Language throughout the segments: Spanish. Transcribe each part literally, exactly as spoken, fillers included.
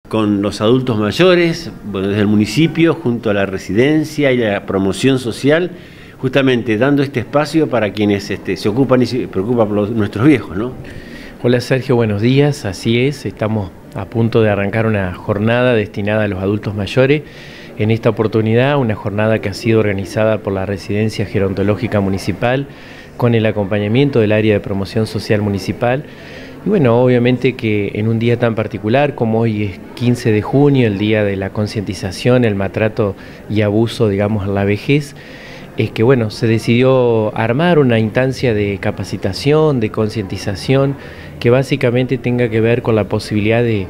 con los adultos mayores, bueno, desde el municipio, junto a la residencia y la promoción social, justamente dando este espacio para quienes este, se ocupan y se preocupan por los, nuestros viejos, ¿no? Hola Sergio, buenos días, así es, estamos a punto de arrancar una jornada destinada a los adultos mayores. En esta oportunidad, una jornada que ha sido organizada por la Residencia Gerontológica Municipal, con el acompañamiento del área de promoción social municipal. Y bueno, obviamente que en un día tan particular como hoy es quince de junio, el día de la concientización, el maltrato y abuso, digamos, a la vejez, es que bueno, se decidió armar una instancia de capacitación, de concientización, que básicamente tenga que ver con la posibilidad de,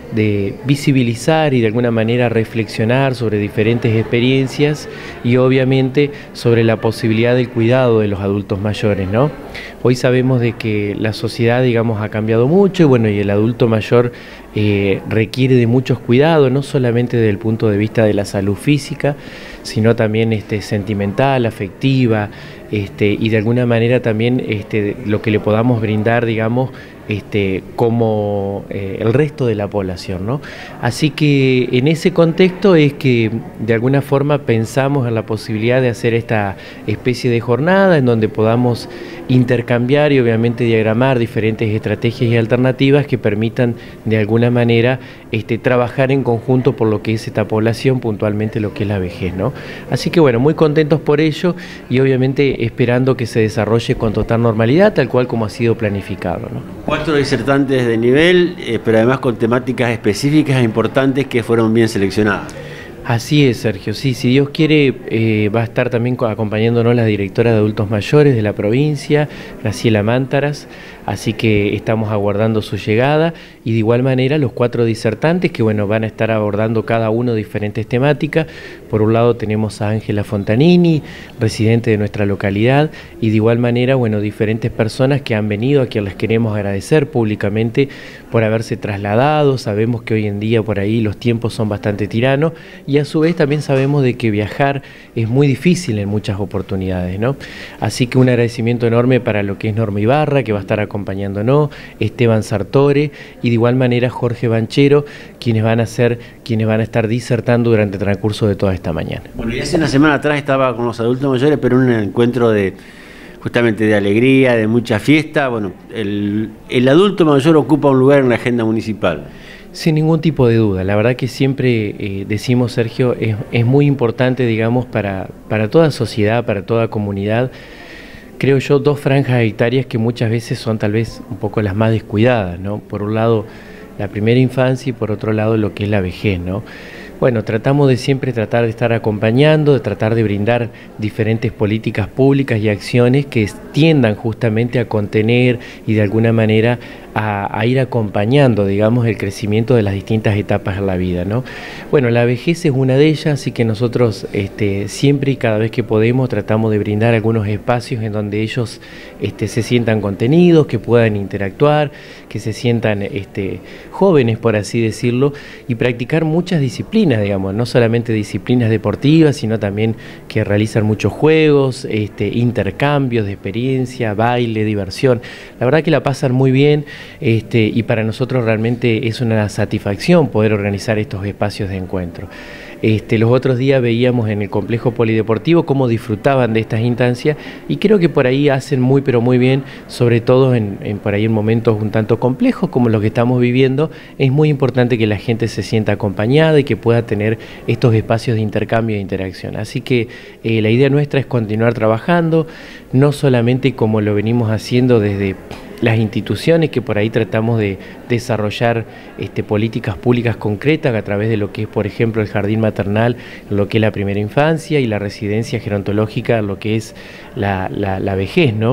de visibilizar y de alguna manera reflexionar sobre diferentes experiencias y obviamente sobre la posibilidad del cuidado de los adultos mayores, ¿no? Hoy sabemos de que la sociedad, digamos, ha cambiado mucho y bueno, y el adulto mayor eh, requiere de muchos cuidados, no solamente desde el punto de vista de la salud física, sino también este, sentimental, afectiva, este, y de alguna manera también este, lo que le podamos brindar, digamos, este, como eh, el resto de la población, ¿no? Así que en ese contexto es que de alguna forma pensamos en la posibilidad de hacer esta especie de jornada en donde podamos intercambiar y obviamente diagramar diferentes estrategias y alternativas que permitan de alguna manera este, trabajar en conjunto por lo que es esta población, puntualmente lo que es la vejez, ¿no? Así que bueno, muy contentos por ello y obviamente esperando que se desarrolle con total normalidad, tal cual como ha sido planificado, ¿no? Cuatro disertantes de nivel, eh, pero además con temáticas específicas e importantes que fueron bien seleccionadas. Así es, Sergio, sí, si Dios quiere eh, va a estar también acompañándonos la directora de adultos mayores de la provincia, Graciela Mántaras, así que estamos aguardando su llegada y de igual manera los cuatro disertantes que bueno, van a estar abordando cada uno diferentes temáticas. Por un lado tenemos a Ángela Fontanini, residente de nuestra localidad, y de igual manera, bueno, diferentes personas que han venido, a quienes les queremos agradecer públicamente por haberse trasladado. Sabemos que hoy en día por ahí los tiempos son bastante tiranos y a su vez también sabemos de que viajar es muy difícil en muchas oportunidades, ¿no? Así que un agradecimiento enorme para lo que es Norma Ibarra, que va a estar acompañándonos, Esteban Sartore y de igual manera Jorge Banchero, quienes van a ser, quienes van a estar disertando durante el transcurso de toda esta mañana. Bueno, y hace una semana atrás estaba con los adultos mayores, pero en un encuentro de justamente de alegría, de mucha fiesta. Bueno, el, el adulto mayor ocupa un lugar en la agenda municipal. Sin ningún tipo de duda, la verdad que siempre eh, decimos, Sergio, es, es muy importante, digamos, para, para toda sociedad, para toda comunidad, creo yo, dos franjas hectáreas que muchas veces son tal vez un poco las más descuidadas, ¿no? Por un lado, la primera infancia y por otro lado, lo que es la vejez, ¿no? Bueno, tratamos de siempre tratar de estar acompañando, de tratar de brindar diferentes políticas públicas y acciones que tiendan justamente a contener y de alguna manera a, a ir acompañando, digamos, el crecimiento de las distintas etapas de la vida, ¿no? Bueno, la vejez es una de ellas, así que nosotros este, siempre y cada vez que podemos tratamos de brindar algunos espacios en donde ellos este, se sientan contenidos, que puedan interactuar, que se sientan este, jóvenes, por así decirlo, y practicar muchas disciplinas, digamos, no solamente disciplinas deportivas, sino también que realizan muchos juegos, este, intercambios de experiencia, baile, diversión. La verdad que la pasan muy bien. Este, y para nosotros realmente es una satisfacción poder organizar estos espacios de encuentro. Este, los otros días veíamos en el complejo polideportivo cómo disfrutaban de estas instancias y creo que por ahí hacen muy pero muy bien, sobre todo en, en por ahí en momentos un tanto complejos como los que estamos viviendo. Es muy importante que la gente se sienta acompañada y que pueda tener estos espacios de intercambio e interacción. Así que eh, la idea nuestra es continuar trabajando, no solamente como lo venimos haciendo desde las instituciones, que por ahí tratamos de desarrollar este, políticas públicas concretas a través de lo que es, por ejemplo, el jardín maternal, lo que es la primera infancia, y la residencia gerontológica, lo que es la, la, la vejez, ¿no?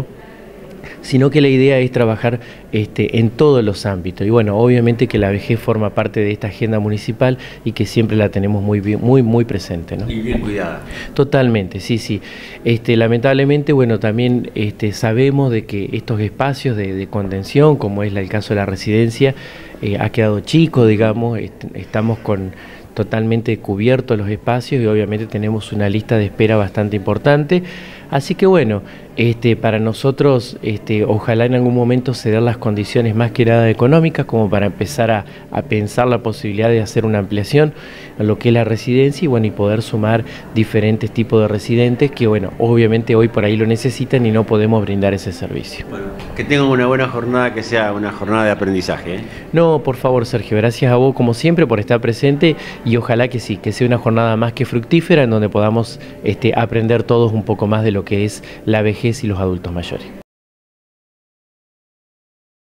Sino que la idea es trabajar este, en todos los ámbitos. Y bueno, obviamente que la vejez forma parte de esta agenda municipal y que siempre la tenemos muy bien, muy, muy presente, ¿no? Y bien cuidada. Totalmente, sí, sí. Este, lamentablemente, bueno, también este, sabemos de que estos espacios de, de contención, como es el caso de la residencia, eh, ha quedado chico, digamos, est estamos con totalmente cubiertos los espacios y obviamente tenemos una lista de espera bastante importante. Así que bueno, Este, para nosotros, este, ojalá en algún momento se den las condiciones más que nada económicas como para empezar a, a pensar la posibilidad de hacer una ampliación a lo que es la residencia y bueno, y poder sumar diferentes tipos de residentes que bueno, obviamente hoy por ahí lo necesitan y no podemos brindar ese servicio. Bueno, que tengan una buena jornada, que sea una jornada de aprendizaje, ¿eh? No, por favor, Sergio, gracias a vos como siempre por estar presente y ojalá que sí, que sea una jornada más que fructífera en donde podamos este, aprender todos un poco más de lo que es la vejez y los adultos mayores.